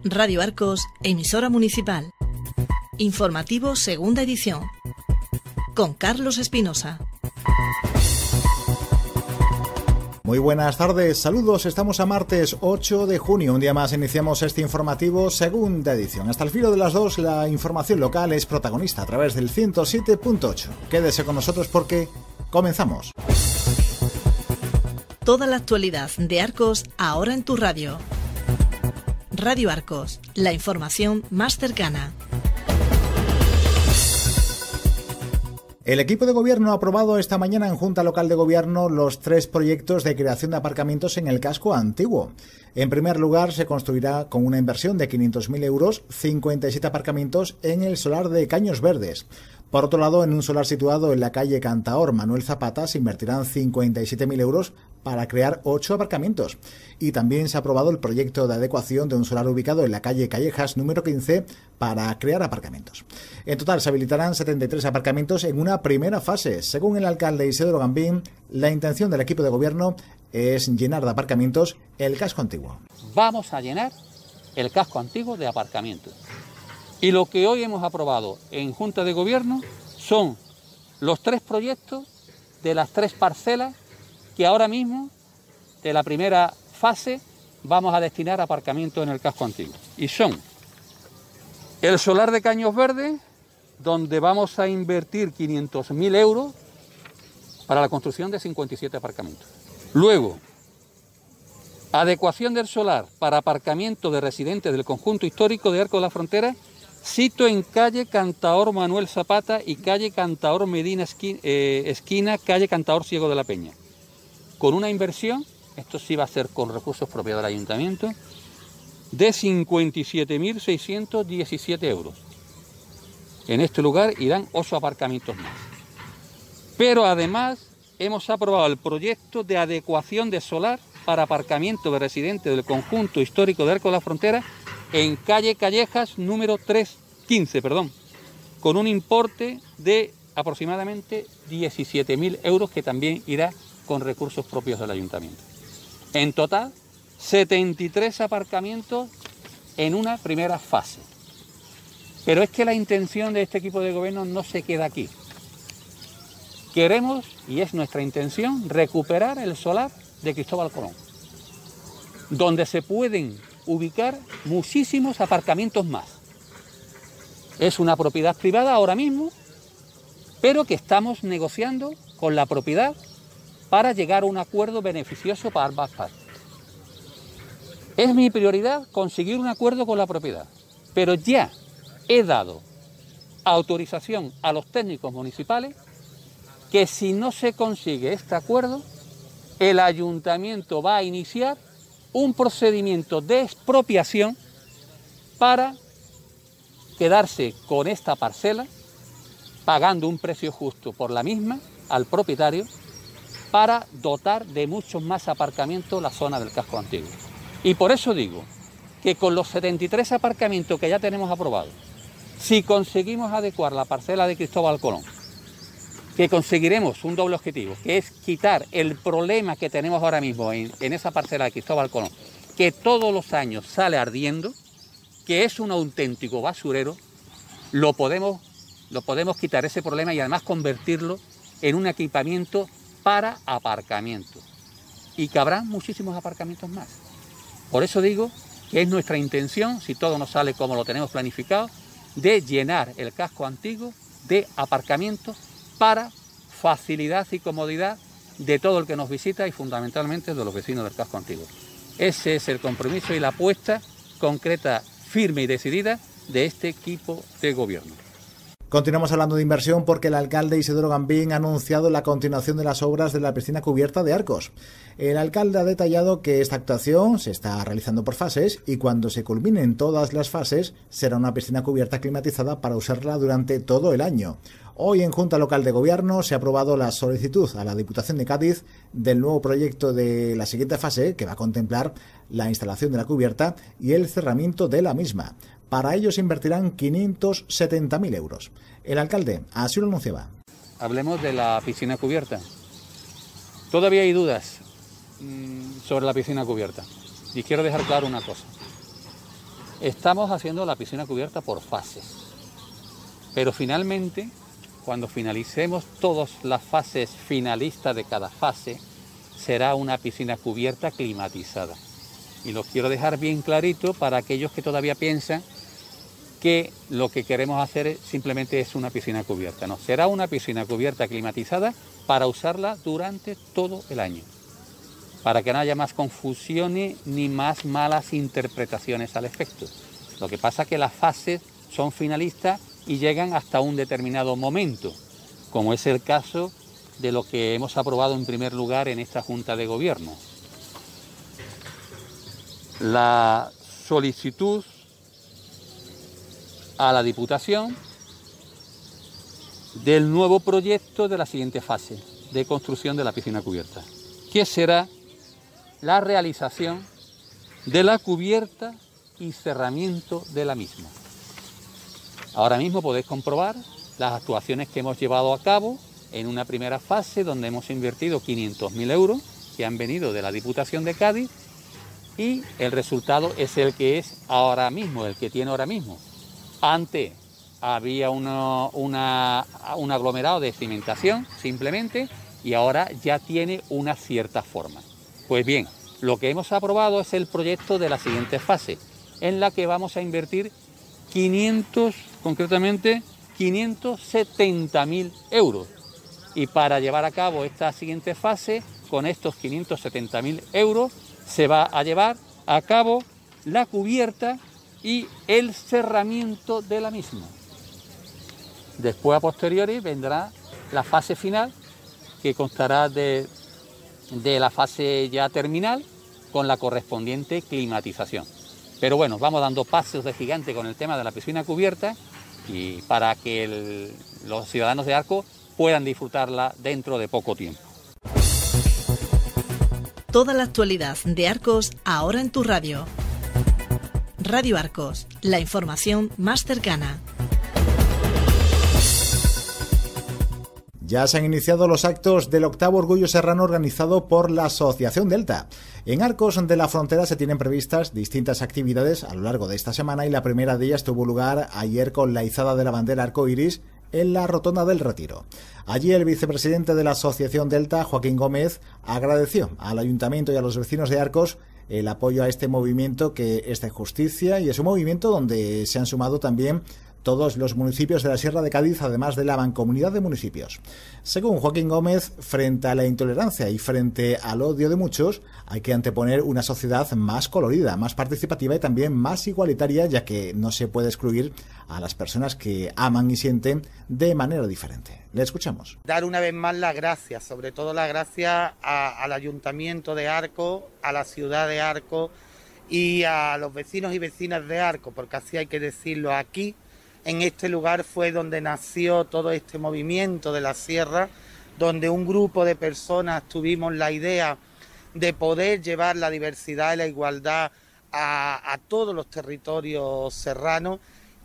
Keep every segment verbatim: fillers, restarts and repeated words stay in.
Radio Arcos, emisora municipal. Informativo segunda edición. Con Carlos Espinosa. Muy buenas tardes, saludos, estamos a martes ocho de junio, un día más iniciamos este informativo segunda edición. Hasta el filo de las dos la información local es protagonista a través del ciento siete punto ocho. Quédese con nosotros porque comenzamos. Toda la actualidad de Arcos ahora en tu radio. Radio Arcos, la información más cercana. El equipo de gobierno ha aprobado esta mañana en Junta Local de Gobierno los tres proyectos de creación de aparcamientos en el casco antiguo. En primer lugar, se construirá con una inversión de quinientos mil euros cincuenta y siete aparcamientos en el solar de Caños Verdes. Por otro lado, en un solar situado en la calle Cantaor Manuel Zapata se invertirán cincuenta y siete mil euros para crear ocho aparcamientos. Y también se ha aprobado el proyecto de adecuación de un solar ubicado en la calle Callejas número quince para crear aparcamientos. En total se habilitarán setenta y tres aparcamientos en una primera fase. Según el alcalde Isidoro Gambín, la intención del equipo de gobierno es llenar de aparcamientos el casco antiguo. Vamos a llenar el casco antiguo de aparcamientos. Y lo que hoy hemos aprobado en Junta de Gobierno son los tres proyectos de las tres parcelas que ahora mismo, de la primera fase, vamos a destinar a aparcamientos en el casco antiguo. Y son el solar de Caños Verdes, donde vamos a invertir quinientos mil euros para la construcción de cincuenta y siete aparcamientos. Luego, adecuación del solar para aparcamiento de residentes del conjunto histórico de Arcos de la Frontera, sito en calle Cantaor Manuel Zapata y calle Cantaor Medina esquina, eh, esquina calle Cantaor Ciego de la Peña. Con una inversión, esto sí va a ser con recursos propios del ayuntamiento, de cincuenta y siete mil seiscientos diecisiete euros. En este lugar irán ocho aparcamientos más. Pero además hemos aprobado el proyecto de adecuación de solar para aparcamiento de residentes del conjunto histórico de Arcos de la Frontera en calle Callejas número trescientos quince, perdón, con un importe de aproximadamente diecisiete mil euros que también irá con recursos propios del ayuntamiento. En total, setenta y tres aparcamientos en una primera fase. Pero es que la intención de este equipo de gobierno no se queda aquí. Queremos, y es nuestra intención, recuperar el solar de Cristóbal Colón, donde se pueden ubicar muchísimos aparcamientos más. Es una propiedad privada ahora mismo, pero que estamos negociando con la propiedad para llegar a un acuerdo beneficioso para ambas partes. Es mi prioridad conseguir un acuerdo con la propiedad, pero ya he dado autorización a los técnicos municipales que si no se consigue este acuerdo, el ayuntamiento va a iniciar un procedimiento de expropiación para quedarse con esta parcela, pagando un precio justo por la misma al propietario, para dotar de muchos más aparcamientos la zona del casco antiguo. Y por eso digo que con los setenta y tres aparcamientos que ya tenemos aprobados, si conseguimos adecuar la parcela de Cristóbal Colón, que conseguiremos un doble objetivo, que es quitar el problema que tenemos ahora mismo en, en esa parcela de Cristóbal Colón, que todos los años sale ardiendo, que es un auténtico basurero, lo podemos, lo podemos quitar ese problema y además convertirlo en un equipamiento para aparcamientos. Y que habrá muchísimos aparcamientos más. Por eso digo que es nuestra intención, si todo nos sale como lo tenemos planificado, de llenar el casco antiguo de aparcamientos para facilidad y comodidad de todo el que nos visita y fundamentalmente de los vecinos del casco antiguo. Ese es el compromiso y la apuesta concreta, firme y decidida de este equipo de gobierno. Continuamos hablando de inversión porque el alcalde Isidoro Gambín ha anunciado la continuación de las obras de la piscina cubierta de Arcos. El alcalde ha detallado que esta actuación se está realizando por fases y cuando se culminen todas las fases será una piscina cubierta climatizada para usarla durante todo el año. Hoy en Junta Local de Gobierno se ha aprobado la solicitud a la Diputación de Cádiz del nuevo proyecto de la siguiente fase que va a contemplar la instalación de la cubierta y el cerramiento de la misma. Para ello se invertirán quinientos setenta mil euros. El alcalde así lo anunciaba. Hablemos de la piscina cubierta. Todavía hay dudas mmm, sobre la piscina cubierta. Y quiero dejar claro una cosa. Estamos haciendo la piscina cubierta por fases, pero finalmente, cuando finalicemos todas las fases finalistas de cada fase, será una piscina cubierta climatizada. Y lo quiero dejar bien clarito para aquellos que todavía piensan que lo que queremos hacer simplemente es una piscina cubierta. No, será una piscina cubierta climatizada para usarla durante todo el año, para que no haya más confusiones ni más malas interpretaciones al efecto. Lo que pasa es que las fases son finalistas y llegan hasta un determinado momento, como es el caso de lo que hemos aprobado en primer lugar en esta Junta de Gobierno. La solicitud a la Diputación del nuevo proyecto de la siguiente fase de construcción de la piscina cubierta, que será la realización de la cubierta y cerramiento de la misma. Ahora mismo podéis comprobar las actuaciones que hemos llevado a cabo en una primera fase donde hemos invertido quinientos mil euros que han venido de la Diputación de Cádiz, y el resultado es el que es ahora mismo, el que tiene ahora mismo. Antes había uno, una, un aglomerado de cimentación simplemente, y ahora ya tiene una cierta forma. Pues bien, lo que hemos aprobado es el proyecto de la siguiente fase, en la que vamos a invertir quinientos, concretamente quinientos setenta mil euros. Y para llevar a cabo esta siguiente fase, con estos quinientos setenta mil euros, se va a llevar a cabo la cubierta y el cerramiento de la misma. Después, a posteriori, vendrá la fase final, que constará de, de la fase ya terminal, con la correspondiente climatización. Pero bueno, vamos dando pasos de gigante con el tema de la piscina cubierta, y para que el, los ciudadanos de Arcos puedan disfrutarla dentro de poco tiempo. Toda la actualidad de Arcos ahora en tu radio. Radio Arcos, la información más cercana. Ya se han iniciado los actos del octavo Orgullo Serrano organizado por la Asociación Delta. En Arcos de la Frontera se tienen previstas distintas actividades a lo largo de esta semana, y la primera de ellas tuvo lugar ayer con la izada de la bandera arcoiris en la Rotonda del Retiro. Allí el vicepresidente de la Asociación Delta, Joaquín Gómez, agradeció al Ayuntamiento y a los vecinos de Arcos el apoyo a este movimiento que es de justicia, y es un movimiento donde se han sumado también todos los municipios de la Sierra de Cádiz, además de la Mancomunidad de Municipios. Según Joaquín Gómez, frente a la intolerancia y frente al odio de muchos, hay que anteponer una sociedad más colorida, más participativa y también más igualitaria, ya que no se puede excluir a las personas que aman y sienten de manera diferente. Le escuchamos. Dar una vez más las gracias, sobre todo las gracias a, al Ayuntamiento de Arcos, a la ciudad de Arcos y a los vecinos y vecinas de Arcos, porque así hay que decirlo. Aquí, en este lugar, fue donde nació todo este movimiento de la sierra, donde un grupo de personas tuvimos la idea de poder llevar la diversidad y la igualdad a, a todos los territorios serranos.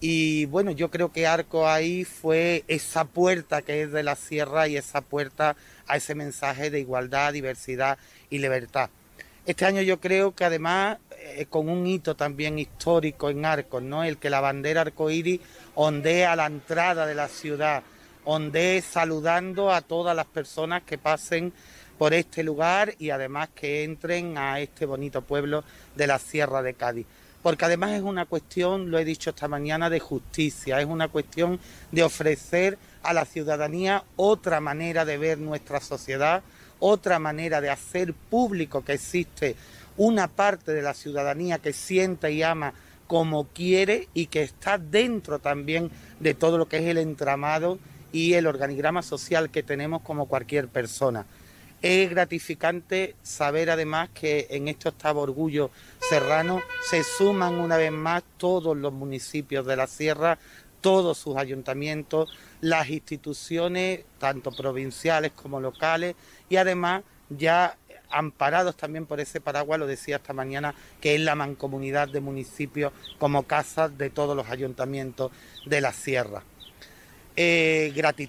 Y bueno, yo creo que Arcos ahí fue esa puerta que es de la sierra, y esa puerta a ese mensaje de igualdad, diversidad y libertad. Este año yo creo que además eh, con un hito también histórico en Arcos, ¿no? El que la bandera arcoíris ondee a la entrada de la ciudad, ondee saludando a todas las personas que pasen por este lugar, y además que entren a este bonito pueblo de la Sierra de Cádiz. Porque además es una cuestión, lo he dicho esta mañana, de justicia, es una cuestión de ofrecer a la ciudadanía otra manera de ver nuestra sociedad, otra manera de hacer público que existe una parte de la ciudadanía que siente y ama como quiere, y que está dentro también de todo lo que es el entramado y el organigrama social que tenemos como cualquier persona. Es gratificante saber además que en este octavo Orgullo Serrano se suman una vez más todos los municipios de la sierra, todos sus ayuntamientos, las instituciones tanto provinciales como locales, y además ya amparados también por ese paraguas, lo decía esta mañana, que es la Mancomunidad de Municipios como casas de todos los ayuntamientos de la sierra. Eh, gratitud,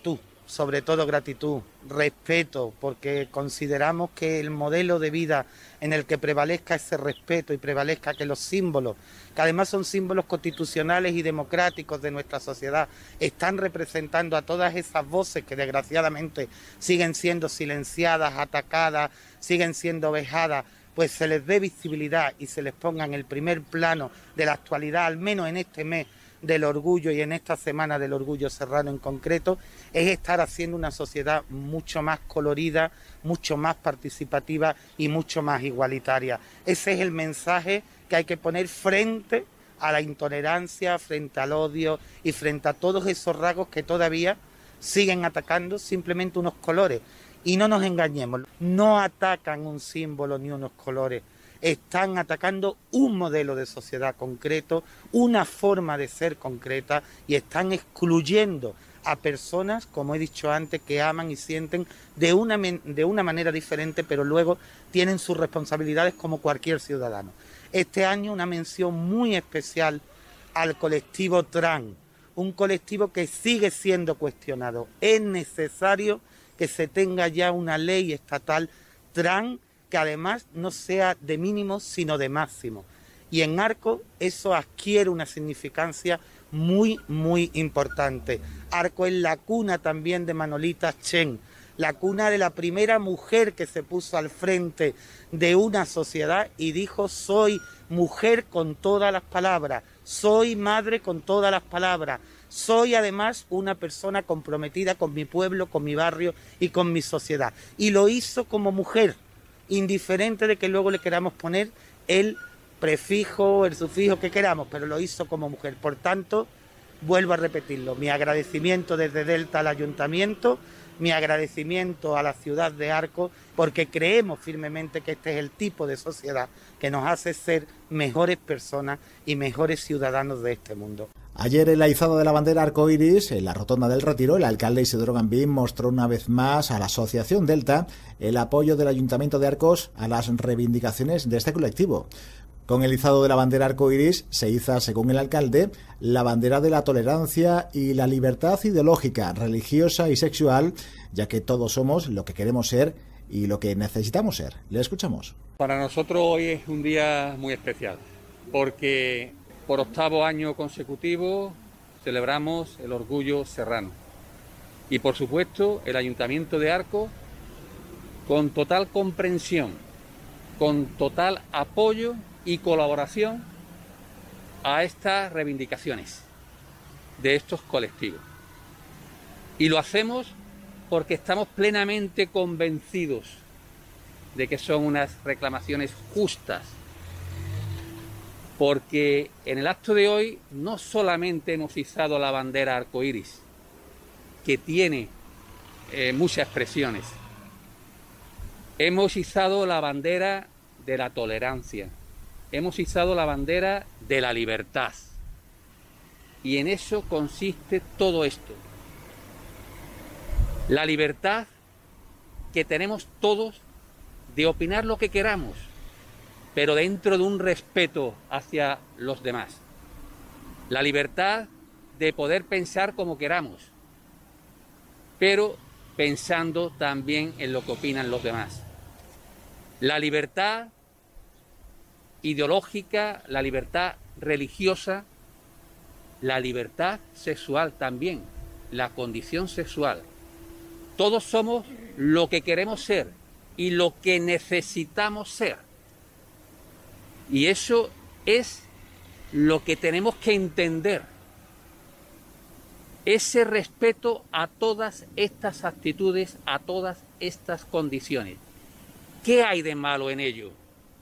sobre todo gratitud, respeto, porque consideramos que el modelo de vida en el que prevalezca ese respeto y prevalezca que los símbolos, que además son símbolos constitucionales y democráticos de nuestra sociedad, están representando a todas esas voces que desgraciadamente siguen siendo silenciadas, atacadas, siguen siendo vejadas, pues se les dé visibilidad y se les ponga en el primer plano de la actualidad, al menos en este mes del orgullo y en esta semana del orgullo serrano en concreto, es estar haciendo una sociedad mucho más colorida, mucho más participativa y mucho más igualitaria. Ese es el mensaje que hay que poner frente a la intolerancia, frente al odio y frente a todos esos rasgos que todavía siguen atacando simplemente unos colores. Y no nos engañemos, no atacan un símbolo ni unos colores, están atacando un modelo de sociedad concreto, una forma de ser concreta, y están excluyendo a personas, como he dicho antes, que aman y sienten de una, de una manera diferente, pero luego tienen sus responsabilidades como cualquier ciudadano. Este año una mención muy especial al colectivo trans, un colectivo que sigue siendo cuestionado. Es necesario que se tenga ya una ley estatal trans que además no sea de mínimo sino de máximo. Y en Arcos eso adquiere una significancia muy, muy importante. Arcos es la cuna también de Manolita Chen, la cuna de la primera mujer que se puso al frente de una sociedad y dijo: soy mujer con todas las palabras, soy madre con todas las palabras, soy además una persona comprometida con mi pueblo, con mi barrio y con mi sociedad. Y lo hizo como mujer, indiferente de que luego le queramos poner el prefijo, el sufijo que queramos, pero lo hizo como mujer. Por tanto, vuelvo a repetirlo, mi agradecimiento desde Delta al Ayuntamiento, mi agradecimiento a la ciudad de Arcos, porque creemos firmemente que este es el tipo de sociedad que nos hace ser mejores personas y mejores ciudadanos de este mundo. Ayer, en la izada de la bandera arcoíris, en la Rotonda del Retiro, el alcalde Isidoro Gambín mostró una vez más a la Asociación Delta el apoyo del Ayuntamiento de Arcos a las reivindicaciones de este colectivo. Con el izado de la bandera arcoíris se iza, según el alcalde, la bandera de la tolerancia y la libertad ideológica, religiosa y sexual, ya que todos somos lo que queremos ser y lo que necesitamos ser. Le escuchamos. Para nosotros hoy es un día muy especial, porque por octavo año consecutivo celebramos el orgullo serrano. Y por supuesto el Ayuntamiento de Arcos, con total comprensión, con total apoyo y colaboración a estas reivindicaciones de estos colectivos. Y lo hacemos porque estamos plenamente convencidos de que son unas reclamaciones justas, porque en el acto de hoy no solamente hemos izado la bandera arcoíris, que tiene eh, muchas expresiones, hemos izado la bandera de la tolerancia, hemos izado la bandera de la libertad, y en eso consiste todo esto. La libertad que tenemos todos de opinar lo que queramos, pero dentro de un respeto hacia los demás. La libertad de poder pensar como queramos, pero pensando también en lo que opinan los demás. La libertad ideológica, la libertad religiosa, la libertad sexual también, la condición sexual. Todos somos lo que queremos ser y lo que necesitamos ser. Y eso es lo que tenemos que entender. Ese respeto a todas estas actitudes, a todas estas condiciones. ¿Qué hay de malo en ello?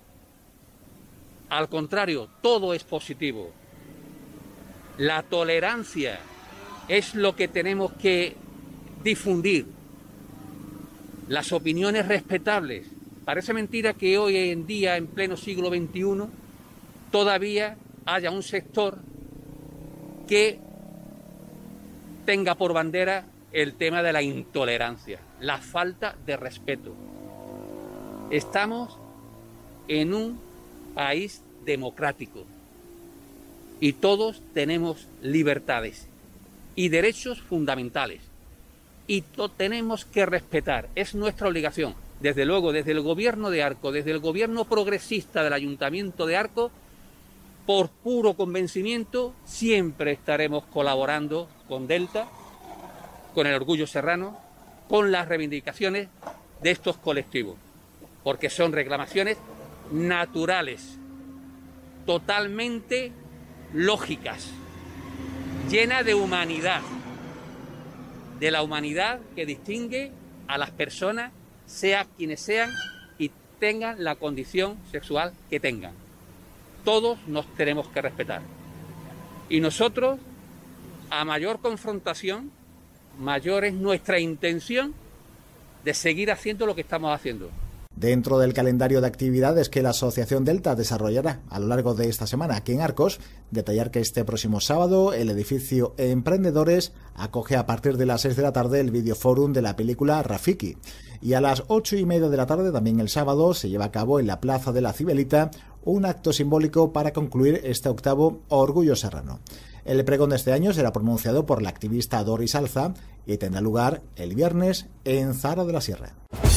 Al contrario, todo es positivo. La tolerancia es lo que tenemos que difundir. Las opiniones respetables. Parece mentira que hoy en día, en pleno siglo veintiuno, todavía haya un sector que tenga por bandera el tema de la intolerancia, la falta de respeto. Estamos en un país democrático y todos tenemos libertades y derechos fundamentales. y lo tenemos que respetar, es nuestra obligación. Desde luego, desde el gobierno de Arcos, desde el gobierno progresista del Ayuntamiento de Arcos, por puro convencimiento, siempre estaremos colaborando con Delta, con el Orgullo Serrano, con las reivindicaciones de estos colectivos, porque son reclamaciones naturales, totalmente lógicas, llenas de humanidad, de la humanidad que distingue a las personas, sean quienes sean y tengan la condición sexual que tengan. Todos nos tenemos que respetar. Y nosotros, a mayor confrontación, mayor es nuestra intención de seguir haciendo lo que estamos haciendo. Dentro del calendario de actividades que la Asociación Delta desarrollará a lo largo de esta semana aquí en Arcos, detallar que este próximo sábado el edificio Emprendedores acoge a partir de las seis de la tarde el videoforum de la película Rafiki. Y a las ocho y media de la tarde, también el sábado, se lleva a cabo en la Plaza de la Cibelita un acto simbólico para concluir este octavo Orgullo Serrano. El pregón de este año será pronunciado por la activista Doris Alza y tendrá lugar el viernes en Zara de la Sierra.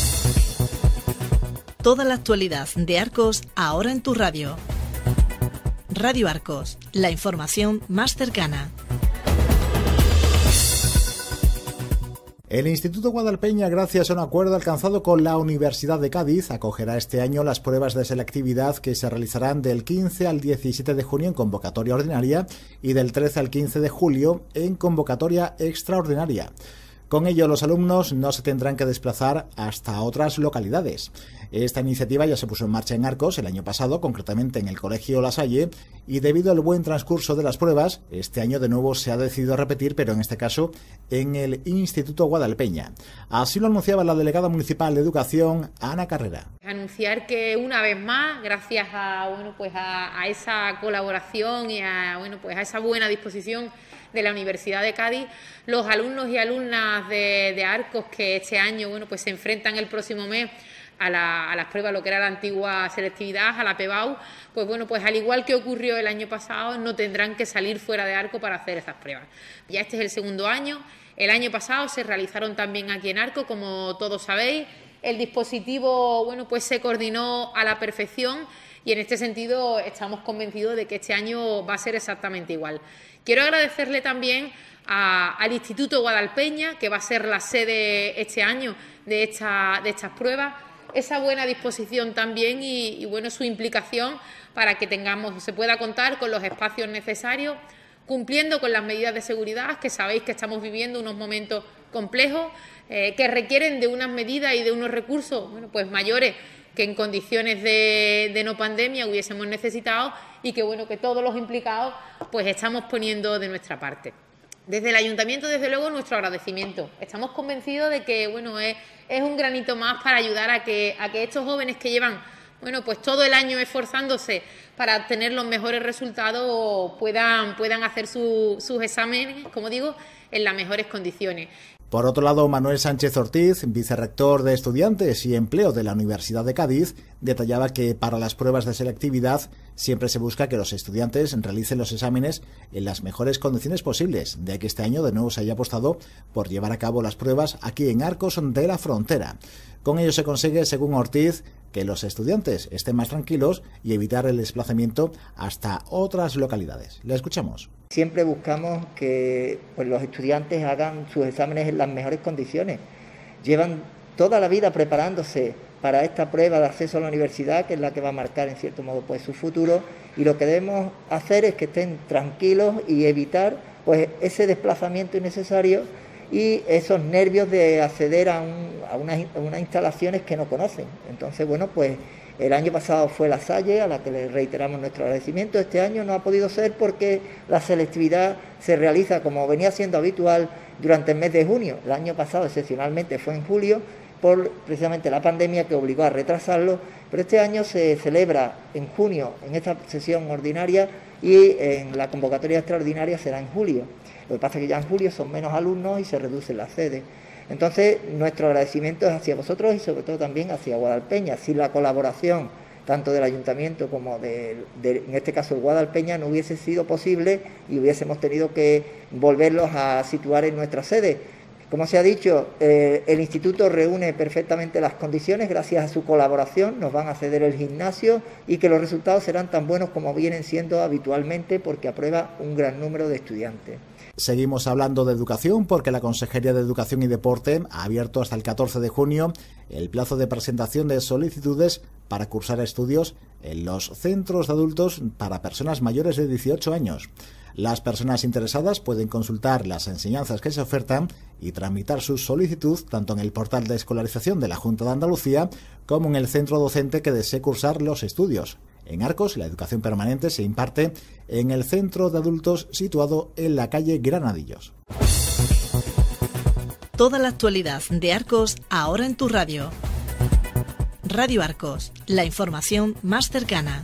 Toda la actualidad de Arcos ahora en tu radio. Radio Arcos, la información más cercana. El Instituto Guadalpeña, gracias a un acuerdo alcanzado con la Universidad de Cádiz, acogerá este año las pruebas de selectividad que se realizarán del quince al diecisiete de junio en convocatoria ordinaria y del trece al quince de julio en convocatoria extraordinaria. Con ello, los alumnos no se tendrán que desplazar hasta otras localidades. Esta iniciativa ya se puso en marcha en Arcos el año pasado, concretamente en el Colegio La Salle, y debido al buen transcurso de las pruebas, este año de nuevo se ha decidido repetir, pero en este caso en el Instituto Guadalpeña. Así lo anunciaba la delegada municipal de Educación, Ana Carrera. Anunciar que una vez más, gracias a bueno pues a, a esa colaboración y a bueno pues a esa buena disposición de la Universidad de Cádiz, los alumnos y alumnas de, de Arcos que este año bueno pues se enfrentan el próximo mes a, la, a las pruebas, lo que era la antigua selectividad, a la P B A U, pues bueno, pues al igual que ocurrió el año pasado, no tendrán que salir fuera de Arcos para hacer esas pruebas. Ya este es el segundo año, el año pasado se realizaron también aquí en Arcos, como todos sabéis, el dispositivo bueno pues se coordinó a la perfección y en este sentido estamos convencidos de que este año va a ser exactamente igual. Quiero agradecerle también a, al Instituto Guadalpeña, que va a ser la sede este año de, esta, de estas pruebas, esa buena disposición también y, y bueno, su implicación para que tengamos, se pueda contar con los espacios necesarios, cumpliendo con las medidas de seguridad, que sabéis que estamos viviendo unos momentos complejos, eh, que requieren de unas medidas y de unos recursos bueno, pues mayores que en condiciones de, de no pandemia hubiésemos necesitado y que bueno que todos los implicados pues estamos poniendo de nuestra parte. Desde el Ayuntamiento, desde luego, nuestro agradecimiento. Estamos convencidos de que bueno es, es un granito más para ayudar a que, a que estos jóvenes que llevan bueno pues todo el año esforzándose para obtener los mejores resultados puedan, puedan hacer su, sus exámenes, como digo, en las mejores condiciones. Por otro lado, Manuel Sánchez Ortiz, vicerrector de Estudiantes y Empleo de la Universidad de Cádiz, detallaba que para las pruebas de selectividad siempre se busca que los estudiantes realicen los exámenes en las mejores condiciones posibles, de que este año de nuevo se haya apostado por llevar a cabo las pruebas aquí en Arcos de la Frontera. Con ello se consigue, según Ortiz, que los estudiantes estén más tranquilos y evitar el desplazamiento hasta otras localidades. Le escuchamos. Siempre buscamos que pues, los estudiantes hagan sus exámenes en las mejores condiciones. Llevan toda la vida preparándose para esta prueba de acceso a la universidad, que es la que va a marcar en cierto modo pues, su futuro, y lo que debemos hacer es que estén tranquilos y evitar pues, ese desplazamiento innecesario y esos nervios de acceder a, un, a, unas, a unas instalaciones que no conocen. Entonces, bueno, pues el año pasado fue La Salle, a la que le reiteramos nuestro agradecimiento. Este año no ha podido ser porque la selectividad se realiza, como venía siendo habitual, durante el mes de junio. El año pasado, excepcionalmente, fue en julio, por precisamente la pandemia que obligó a retrasarlo, pero este año se celebra en junio, en esta sesión ordinaria, y en la convocatoria extraordinaria será en julio. Lo que pasa es que ya en julio son menos alumnos y se reducen las sedes. Entonces, nuestro agradecimiento es hacia vosotros y sobre todo también hacia Guadalpeña. Si la colaboración tanto del Ayuntamiento como de, de, en este caso el Guadalpeña, no hubiese sido posible y hubiésemos tenido que volverlos a situar en nuestra sede, Como se ha dicho, eh, el instituto reúne perfectamente las condiciones, gracias a su colaboración nos van a ceder el gimnasio y que los resultados serán tan buenos como vienen siendo habitualmente porque aprueba un gran número de estudiantes. Seguimos hablando de educación porque la Consejería de Educación y Deporte ha abierto hasta el catorce de junio el plazo de presentación de solicitudes para cursar estudios en los centros de adultos para personas mayores de dieciocho años. Las personas interesadas pueden consultar las enseñanzas que se ofertan y tramitar su solicitud tanto en el portal de escolarización de la Junta de Andalucía como en el centro docente que desee cursar los estudios. En Arcos, la educación permanente se imparte en el centro de adultos situado en la calle Granadillos. Toda la actualidad de Arcos ahora en tu radio. Radio Arcos, la información más cercana.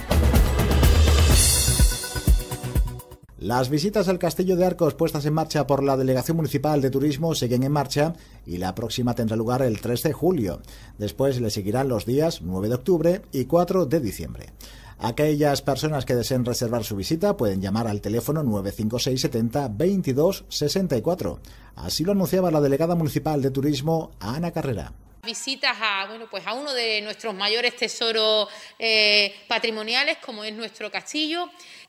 Las visitas al Castillo de Arcos puestas en marcha por la Delegación Municipal de Turismo siguen en marcha y la próxima tendrá lugar el tres de julio. Después le seguirán los días nueve de octubre y cuatro de diciembre. Aquellas personas que deseen reservar su visita pueden llamar al teléfono nueve cinco seis setenta veintidós sesenta y cuatro. Así lo anunciaba la delegada municipal de Turismo, Ana Carrera. Visitas a, bueno, pues a uno de nuestros mayores tesoros eh, patrimoniales, como es nuestro castillo,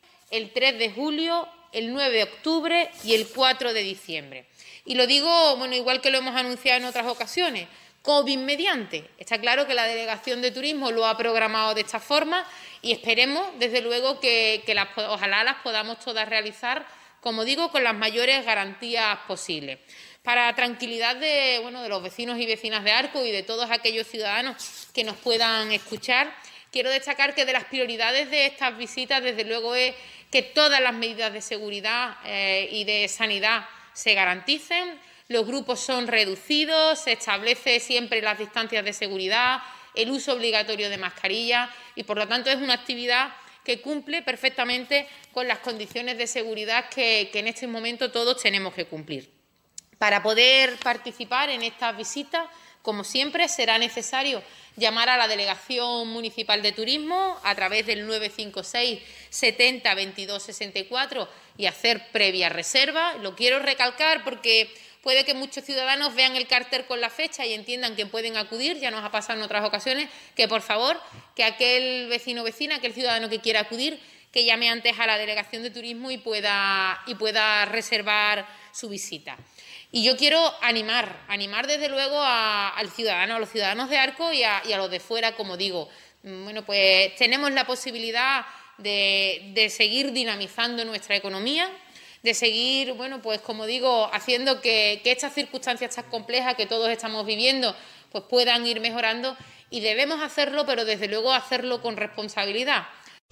el tres de julio, el nueve de octubre y el cuatro de diciembre. Y lo digo, bueno, igual que lo hemos anunciado en otras ocasiones, COVID mediante. Está claro que la Delegación de Turismo lo ha programado de esta forma y esperemos, desde luego, que, que las, ojalá las podamos todas realizar, como digo, con las mayores garantías posibles. Para tranquilidad de, bueno, de los vecinos y vecinas de Arcos y de todos aquellos ciudadanos que nos puedan escuchar, quiero destacar que de las prioridades de estas visitas, desde luego, es que todas las medidas de seguridad eh, y de sanidad se garanticen, los grupos son reducidos, se establece siempre las distancias de seguridad, el uso obligatorio de mascarilla y, por lo tanto, es una actividad que cumple perfectamente con las condiciones de seguridad que, que en este momento todos tenemos que cumplir. Para poder participar en estas visitas, como siempre, será necesario llamar a la Delegación Municipal de Turismo a través del nueve cinco seis setenta veintidós sesenta y cuatro y hacer previa reserva. Lo quiero recalcar porque puede que muchos ciudadanos vean el cartel con la fecha y entiendan que pueden acudir, ya nos ha pasado en otras ocasiones, que por favor, que aquel vecino o vecina, aquel ciudadano que quiera acudir, que llame antes a la Delegación de Turismo y pueda, y pueda reservar su visita. Y yo quiero animar, animar desde luego a, al ciudadano, a los ciudadanos de Arcos y a, y a los de fuera, como digo. Bueno, pues tenemos la posibilidad de, de seguir dinamizando nuestra economía, de seguir, bueno, pues como digo, haciendo que, que estas circunstancias tan complejas que todos estamos viviendo, pues puedan ir mejorando y debemos hacerlo, pero desde luego hacerlo con responsabilidad.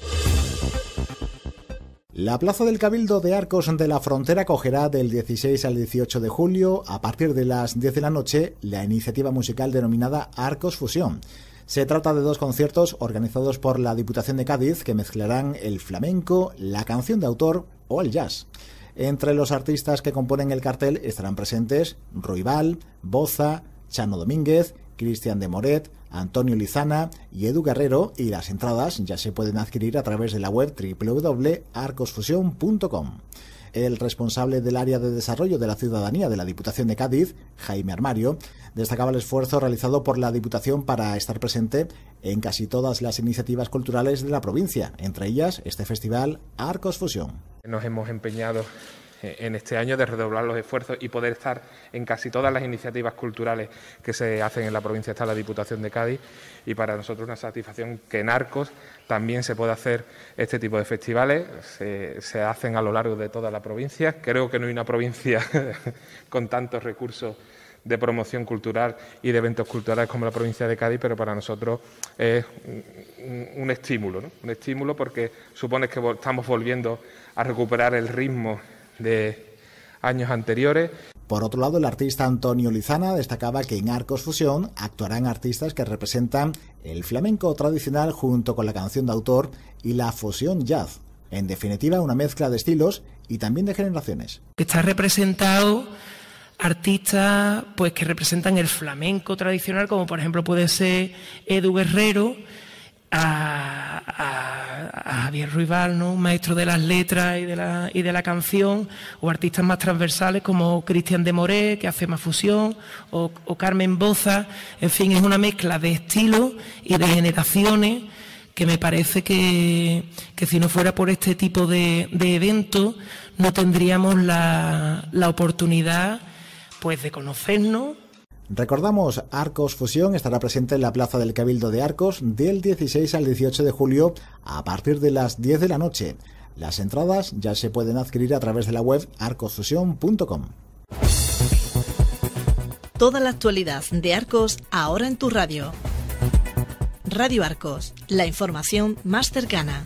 La Plaza del Cabildo de Arcos de la Frontera acogerá del dieciséis al dieciocho de julio, a partir de las diez de la noche, la iniciativa musical denominada Arcos Fusión. Se trata de dos conciertos organizados por la Diputación de Cádiz que mezclarán el flamenco, la canción de autor o el jazz. Entre los artistas que componen el cartel estarán presentes Roibal, Boza, Chano Domínguez, Cristian de Moret, Antonio Lizana y Edu Guerrero, y las entradas ya se pueden adquirir a través de la web doble u doble u doble u punto arcosfusión punto com. El responsable del área de desarrollo de la ciudadanía de la Diputación de Cádiz, Jaime Armario, destacaba el esfuerzo realizado por la Diputación para estar presente en casi todas las iniciativas culturales de la provincia, entre ellas este festival Arcos Fusión. Nos hemos empeñado en este año de redoblar los esfuerzos y poder estar en casi todas las iniciativas culturales que se hacen en la provincia. Está la Diputación de Cádiz y para nosotros una satisfacción que en Arcos también se pueda hacer este tipo de festivales. Se, se hacen a lo largo de toda la provincia. Creo que no hay una provincia con tantos recursos de promoción cultural y de eventos culturales como la provincia de Cádiz, pero para nosotros es un, un estímulo, ¿no? Un estímulo porque supone que estamos volviendo a recuperar el ritmo de años anteriores. Por otro lado, el artista Antonio Lizana destacaba que en Arcos Fusión actuarán artistas que representan el flamenco tradicional junto con la canción de autor y la fusión jazz. En definitiva, una mezcla de estilos y también de generaciones. Está representado artistas pues que representan el flamenco tradicional, como por ejemplo puede ser Edu Guerrero, a, a, a Javier Ruibal, ¿no?, un maestro de las letras y de la, y de la canción, o artistas más transversales como Cristian de Moré, que hace más fusión, o, o Carmen Boza. En fin, es una mezcla de estilos y de generaciones que me parece que, que si no fuera por este tipo de, de eventos no tendríamos la, la oportunidad, pues, de conocernos. Recordamos, Arcos Fusión estará presente en la Plaza del Cabildo de Arcos del dieciséis al dieciocho de julio a partir de las diez de la noche. Las entradas ya se pueden adquirir a través de la web arcos fusión punto com. Toda la actualidad de Arcos ahora en tu radio. Radio Arcos, la información más cercana.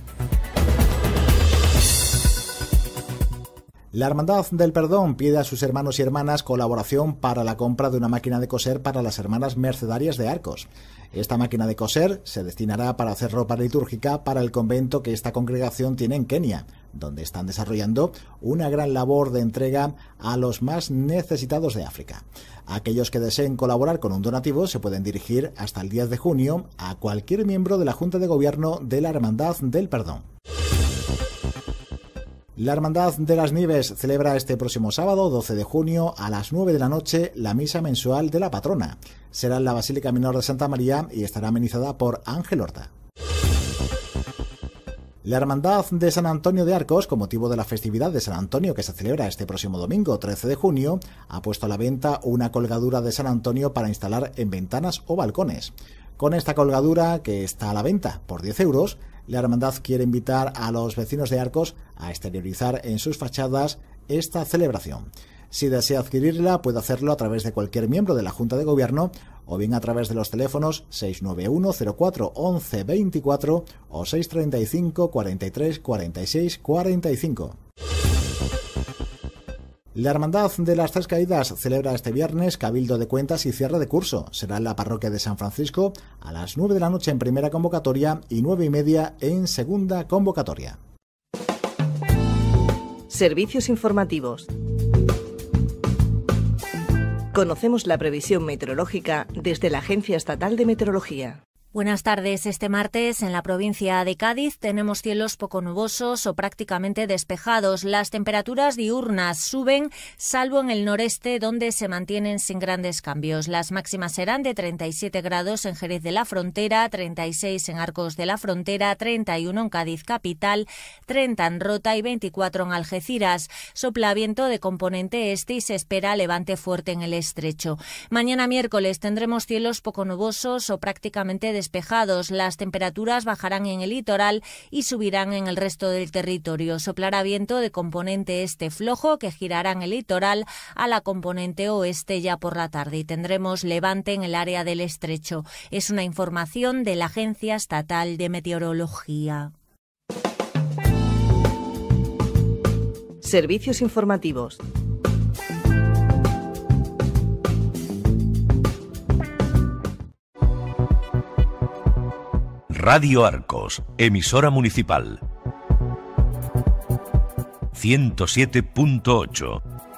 La Hermandad del Perdón pide a sus hermanos y hermanas colaboración para la compra de una máquina de coser para las hermanas mercedarias de Arcos. Esta máquina de coser se destinará para hacer ropa litúrgica para el convento que esta congregación tiene en Kenia, donde están desarrollando una gran labor de entrega a los más necesitados de África. Aquellos que deseen colaborar con un donativo se pueden dirigir hasta el diez de junio a cualquier miembro de la Junta de Gobierno de la Hermandad del Perdón. La Hermandad de las Nieves celebra este próximo sábado, doce de junio, a las nueve de la noche, la misa mensual de la patrona. Será en la Basílica Menor de Santa María y estará amenizada por Ángel Horta. La Hermandad de San Antonio de Arcos, con motivo de la festividad de San Antonio que se celebra este próximo domingo, trece de junio, ha puesto a la venta una colgadura de San Antonio para instalar en ventanas o balcones. Con esta colgadura, que está a la venta por diez euros, la Hermandad quiere invitar a los vecinos de Arcos a exteriorizar en sus fachadas esta celebración. Si desea adquirirla, puede hacerlo a través de cualquier miembro de la Junta de Gobierno o bien a través de los teléfonos seis nueve uno cero cuatro once veinticuatro o seis treinta y cinco cuarenta y tres cuarenta y seis cuarenta y cinco. La Hermandad de las Tres Caídas celebra este viernes Cabildo de Cuentas y cierre de curso. Será en la parroquia de San Francisco a las nueve de la noche en primera convocatoria y nueve y media en segunda convocatoria. Servicios informativos. Conocemos la previsión meteorológica desde la Agencia Estatal de Meteorología. Buenas tardes. Este martes en la provincia de Cádiz tenemos cielos poco nubosos o prácticamente despejados. Las temperaturas diurnas suben, salvo en el noreste, donde se mantienen sin grandes cambios. Las máximas serán de treinta y siete grados en Jerez de la Frontera, treinta y seis en Arcos de la Frontera, treinta y uno en Cádiz capital, treinta en Rota y veinticuatro en Algeciras. Sopla viento de componente este y se espera levante fuerte en el estrecho. Mañana miércoles tendremos cielos poco nubosos o prácticamente despejados. despejados. Las temperaturas bajarán en el litoral y subirán en el resto del territorio. Soplará viento de componente este flojo que girará en el litoral a la componente oeste ya por la tarde y tendremos levante en el área del estrecho. Es una información de la Agencia Estatal de Meteorología. Servicios informativos. Radio Arcos, emisora municipal. ciento siete punto ocho.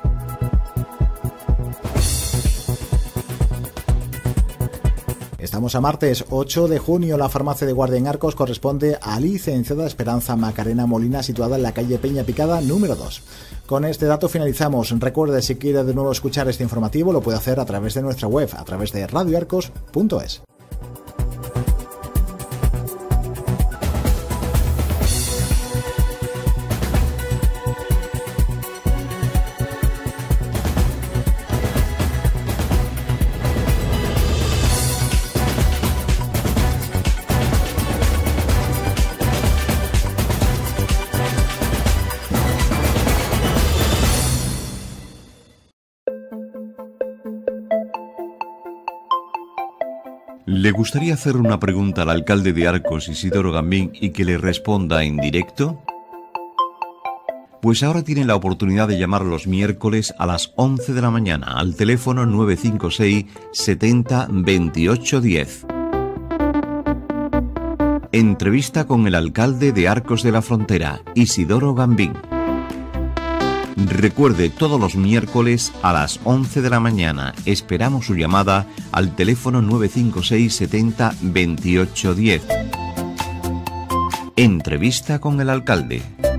Estamos a martes ocho de junio. La farmacia de guardia en Arcos corresponde a licenciada Esperanza Macarena Molina, situada en la calle Peña Picada número dos. Con este dato finalizamos. Recuerde, si quiere de nuevo escuchar este informativo, lo puede hacer a través de nuestra web, a través de radio arcos punto es. ¿Le gustaría hacer una pregunta al alcalde de Arcos, Isidoro Gambín, y que le responda en directo? Pues ahora tiene la oportunidad de llamar los miércoles a las once de la mañana al teléfono nueve cinco seis setenta veintiocho diez. Entrevista con el alcalde de Arcos de la Frontera, Isidoro Gambín. Recuerde, todos los miércoles a las once de la mañana esperamos su llamada al teléfono nueve cinco seis setenta veintiocho diez. Entrevista con el alcalde.